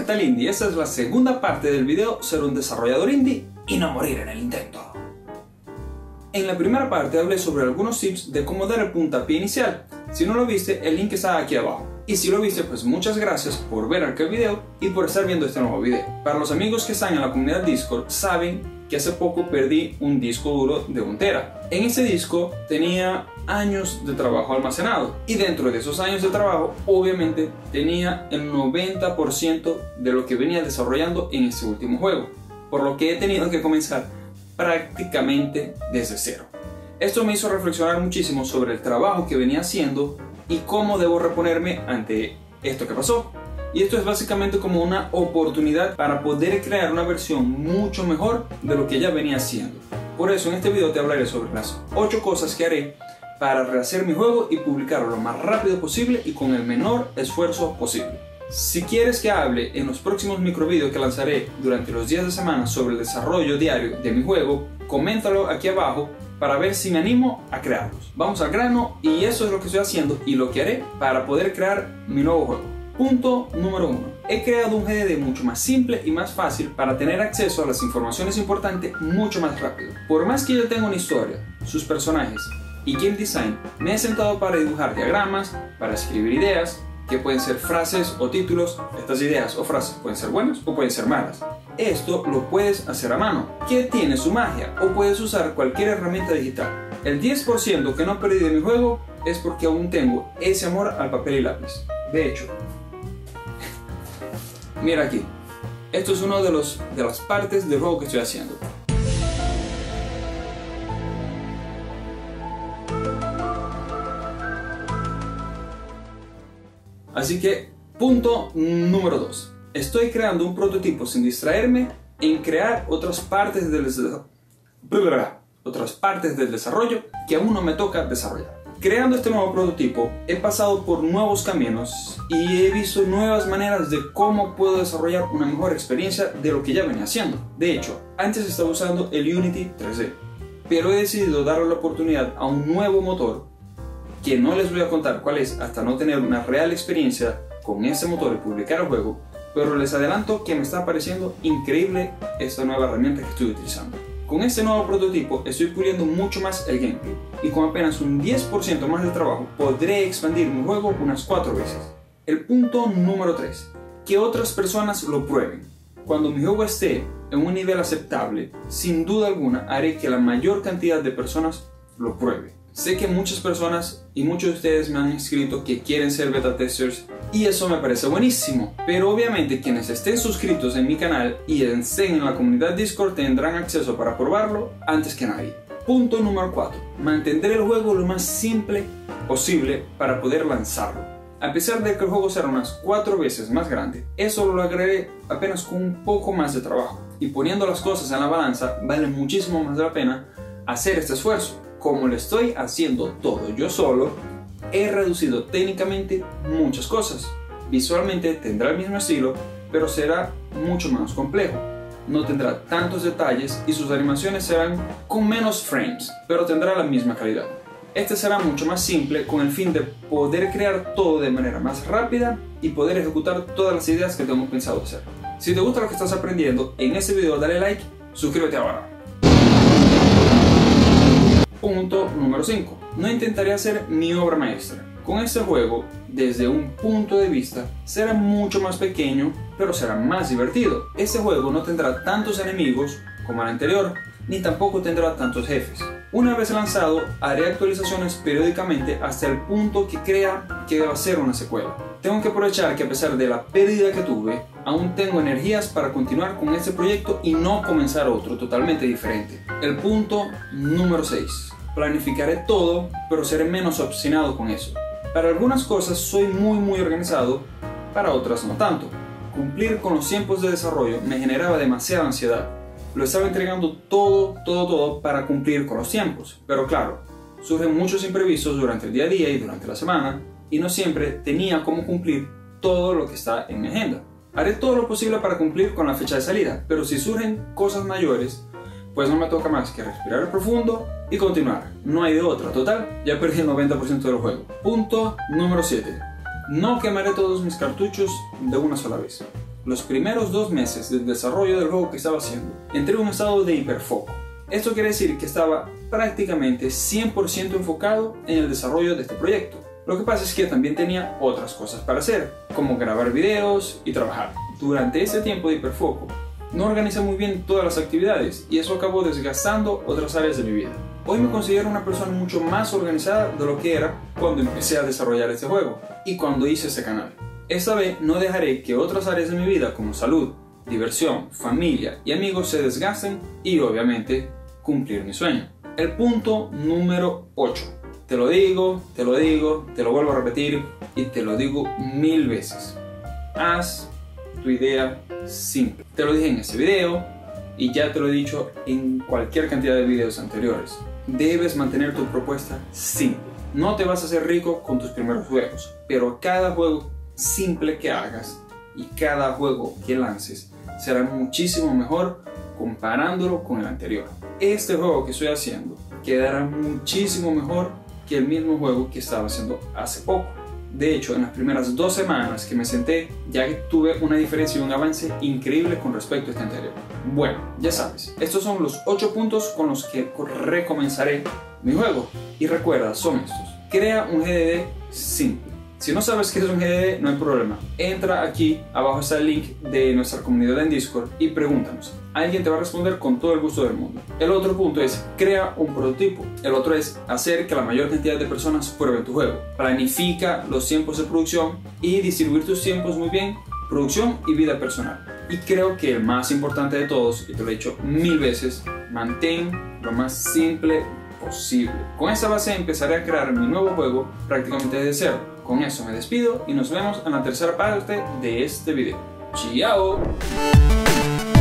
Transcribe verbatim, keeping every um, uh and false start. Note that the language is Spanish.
tal indie? Esta es la segunda parte del video ser un desarrollador indie y no morir en el intento. En la primera parte hablé sobre algunos tips de cómo dar el puntapié inicial. Si no lo viste, el link está aquí abajo. Y si lo viste, pues muchas gracias por ver aquel video y por estar viendo este nuevo video. Para los amigos que están en la comunidad Discord, saben que hace poco perdí un disco duro de un tera. En ese disco tenía años de trabajo almacenado y dentro de esos años de trabajo obviamente tenía el noventa por ciento de lo que venía desarrollando en este último juego, por lo que he tenido que comenzar prácticamente desde cero. Esto me hizo reflexionar muchísimo sobre el trabajo que venía haciendo y cómo debo reponerme ante esto que pasó. Y esto es básicamente como una oportunidad para poder crear una versión mucho mejor de lo que ya venía haciendo. Por eso en este video te hablaré sobre las ocho cosas que haré para rehacer mi juego y publicarlo lo más rápido posible y con el menor esfuerzo posible. Si quieres que hable en los próximos microvideos que lanzaré durante los días de semana sobre el desarrollo diario de mi juego, coméntalo aquí abajo para ver si me animo a crearlos. Vamos al grano y eso es lo que estoy haciendo y lo que haré para poder crear mi nuevo juego. Punto número uno. He creado un G D D mucho más simple y más fácil para tener acceso a las informaciones importantes mucho más rápido. Por más que yo tenga una historia, sus personajes y game design, me he sentado para dibujar diagramas, para escribir ideas, que pueden ser frases o títulos. Estas ideas o frases pueden ser buenas o pueden ser malas. Esto lo puedes hacer a mano, que tiene su magia, o puedes usar cualquier herramienta digital. El diez por ciento que no perdí de mi juego es porque aún tengo ese amor al papel y lápiz. De hecho, mira aquí, esto es una de, los, de las partes del juego que estoy haciendo. Así que, punto número dos. Estoy creando un prototipo sin distraerme en crear otras partes del otras partes del desarrollo que aún no me toca desarrollar. Creando este nuevo prototipo, he pasado por nuevos caminos y he visto nuevas maneras de cómo puedo desarrollar una mejor experiencia de lo que ya venía haciendo. De hecho, antes estaba usando el Unity tres D, pero he decidido darle la oportunidad a un nuevo motor que no les voy a contar cuál es hasta no tener una real experiencia con ese motor y publicar el juego, pero les adelanto que me está pareciendo increíble esta nueva herramienta que estoy utilizando. Con este nuevo prototipo estoy puliendo mucho más el gameplay y con apenas un diez por ciento más de trabajo podré expandir mi juego unas cuatro veces. El punto número tres. Que otras personas lo prueben. Cuando mi juego esté en un nivel aceptable, sin duda alguna haré que la mayor cantidad de personas lo pruebe. Sé que muchas personas y muchos de ustedes me han escrito que quieren ser beta testers y eso me parece buenísimo, pero obviamente quienes estén suscritos en mi canal y estén en la comunidad Discord tendrán acceso para probarlo antes que nadie. Punto número cuatro. Mantendré el juego lo más simple posible para poder lanzarlo. A pesar de que el juego será unas cuatro veces más grande, eso lo lograré apenas con un poco más de trabajo. Y poniendo las cosas en la balanza, vale muchísimo más la pena hacer este esfuerzo. Como lo estoy haciendo todo yo solo, he reducido técnicamente muchas cosas. Visualmente tendrá el mismo estilo, pero será mucho menos complejo. No tendrá tantos detalles y sus animaciones serán con menos frames, pero tendrá la misma calidad. Este será mucho más simple con el fin de poder crear todo de manera más rápida y poder ejecutar todas las ideas que tengo pensado hacer. Si te gusta lo que estás aprendiendo en este video, dale like, suscríbete ahora. Punto número cinco. No intentaré hacer mi obra maestra. Con este juego, desde un punto de vista, será mucho más pequeño, pero será más divertido. Este juego no tendrá tantos enemigos como el anterior, ni tampoco tendrá tantos jefes. Una vez lanzado, haré actualizaciones periódicamente hasta el punto que crea que deba ser una secuela. Tengo que aprovechar que a pesar de la pérdida que tuve, aún tengo energías para continuar con este proyecto y no comenzar otro totalmente diferente. El punto número seis. Planificaré todo, pero seré menos obstinado con eso. Para algunas cosas soy muy muy organizado, para otras no tanto. Cumplir con los tiempos de desarrollo me generaba demasiada ansiedad. Lo estaba entregando todo, todo, todo para cumplir con los tiempos. Pero claro, surgen muchos imprevistos durante el día a día y durante la semana, y no siempre tenía cómo cumplir todo lo que está en mi agenda. Haré todo lo posible para cumplir con la fecha de salida, pero si surgen cosas mayores, pues no me toca más que respirar profundo y continuar. No hay de otra. Total, ya perdí el noventa por ciento del juego. Punto número siete. No quemaré todos mis cartuchos de una sola vez. los primeros dos meses del desarrollo del juego que estaba haciendo, entré en un estado de hiperfoco. Esto quiere decir que estaba prácticamente cien por ciento enfocado en el desarrollo de este proyecto. Lo que pasa es que también tenía otras cosas para hacer, como grabar videos y trabajar. Durante ese tiempo de hiperfoco, no organizé muy bien todas las actividades y eso acabó desgastando otras áreas de mi vida. Hoy me considero una persona mucho más organizada de lo que era cuando empecé a desarrollar este juego y cuando hice este canal. Esta vez no dejaré que otras áreas de mi vida como salud, diversión, familia y amigos se desgasten y obviamente cumplir mi sueño. El punto número ocho. Te lo digo, te lo digo, te lo vuelvo a repetir y te lo digo mil veces. Haz tu idea simple. Te lo dije en este video y ya te lo he dicho en cualquier cantidad de videos anteriores. Debes mantener tu propuesta simple. No te vas a hacer rico con tus primeros juegos, pero cada juego simple que hagas y cada juego que lances será muchísimo mejor comparándolo con el anterior. Este juego que estoy haciendo quedará muchísimo mejor que el mismo juego que estaba haciendo hace poco. De hecho, en las primeras dos semanas que me senté, ya que tuve una diferencia y un avance increíble con respecto a este anterior. Bueno, ya sabes, estos son los ocho puntos con los que recomenzaré mi juego. Y recuerda, son estos. Crea un G D D simple. Si no sabes qué es un G D D, no hay problema. Entra aquí, abajo está el link de nuestra comunidad en Discord y pregúntanos. Alguien te va a responder con todo el gusto del mundo. El otro punto es, crea un prototipo. El otro es, hacer que la mayor cantidad de personas prueben tu juego. Planifica los tiempos de producción y distribuir tus tiempos muy bien, producción y vida personal. Y creo que el más importante de todos, y te lo he dicho mil veces, mantén lo más simple posible. Con esta base empezaré a crear mi nuevo juego prácticamente desde cero. Con eso me despido y nos vemos en la tercera parte de este video. ¡Chao!